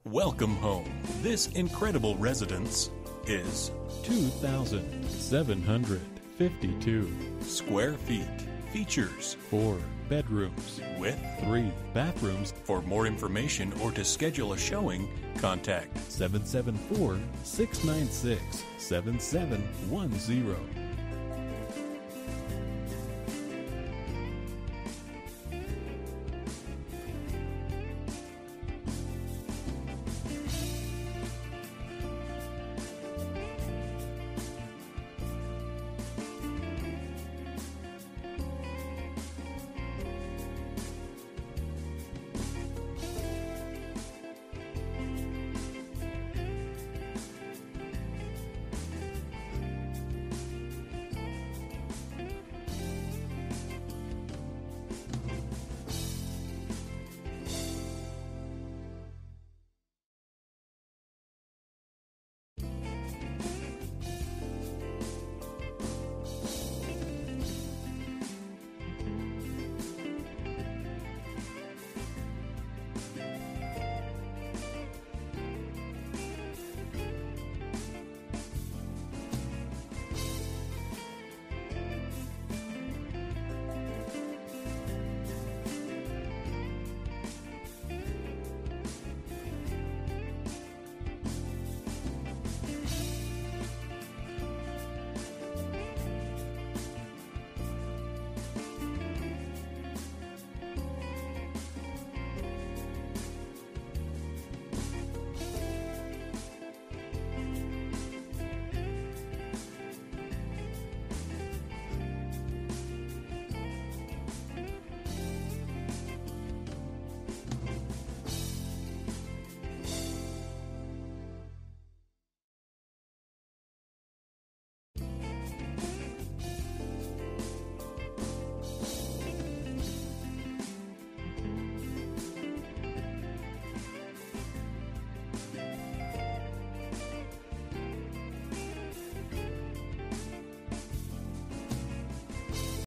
Welcome home. This incredible residence is 2,752 square feet. Features 4 bedrooms with 3 bathrooms. For more information or to schedule a showing, contact 774-696-7710.